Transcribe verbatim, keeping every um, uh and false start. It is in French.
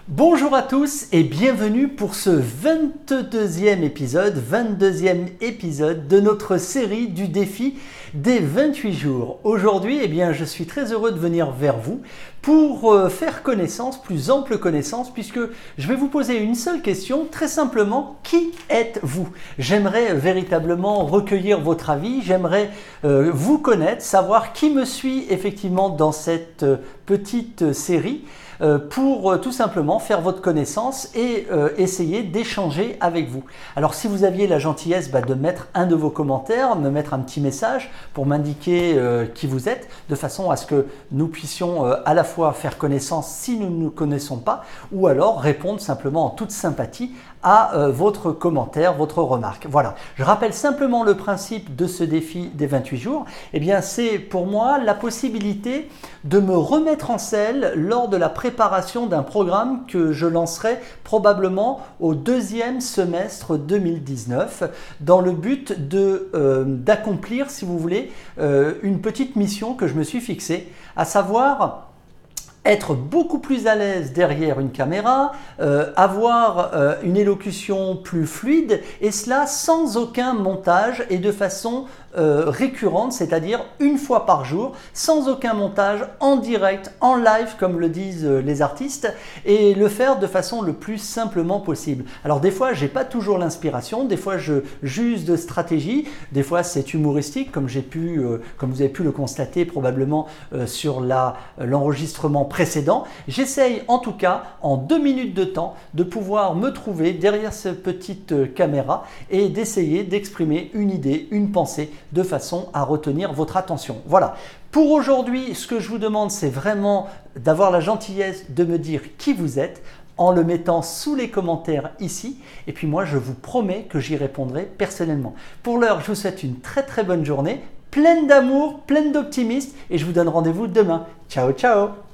Bonjour à tous et bienvenue pour ce vingt-deuxième épisode, vingt-deuxième épisode de notre série du défi des vingt-huit jours. Aujourd'hui, eh bien, je suis très heureux de venir vers vous pour faire connaissance, plus ample connaissance, puisque je vais vous poser une seule question, très simplement, qui êtes-vous? J'aimerais véritablement recueillir votre avis, j'aimerais euh, vous connaître, savoir qui me suit effectivement dans cette petite série, pour tout simplement faire votre connaissance et euh, essayer d'échanger avec vous. Alors si vous aviez la gentillesse bah, de mettre un de vos commentaires, me mettre un petit message pour m'indiquer euh, qui vous êtes, de façon à ce que nous puissions euh, à la fois faire connaissance si nous ne nous connaissons pas, ou alors répondre simplement en toute sympathie à euh, votre commentaire, votre remarque. Voilà, je rappelle simplement le principe de ce défi des vingt-huit jours. Eh bien, c'est pour moi la possibilité de me remettre en selle lors de la préparation d'un programme que je lancerai probablement au deuxième semestre deux mille dix-neuf dans le but de, euh, d'accomplir, si vous voulez, euh, une petite mission que je me suis fixée, à savoir être beaucoup plus à l'aise derrière une caméra, euh, avoir euh, une élocution plus fluide, et cela sans aucun montage et de façon euh, récurrente, c'est-à-dire une fois par jour, sans aucun montage, en direct, en live, comme le disent les artistes, et le faire de façon le plus simplement possible. Alors des fois, j'ai pas toujours l'inspiration, des fois je j'use de stratégie, des fois c'est humoristique, comme j'ai pu, euh, comme vous avez pu le constater probablement euh, sur la l'enregistrement précédent. J'essaye en tout cas en deux minutes de temps de pouvoir me trouver derrière cette petite caméra et d'essayer d'exprimer une idée, une pensée de façon à retenir votre attention. Voilà. Pour aujourd'hui, ce que je vous demande, c'est vraiment d'avoir la gentillesse de me dire qui vous êtes en le mettant sous les commentaires ici. Et puis moi, je vous promets que j'y répondrai personnellement. Pour l'heure, je vous souhaite une très très bonne journée, pleine d'amour, pleine d'optimisme et je vous donne rendez-vous demain. Ciao, ciao!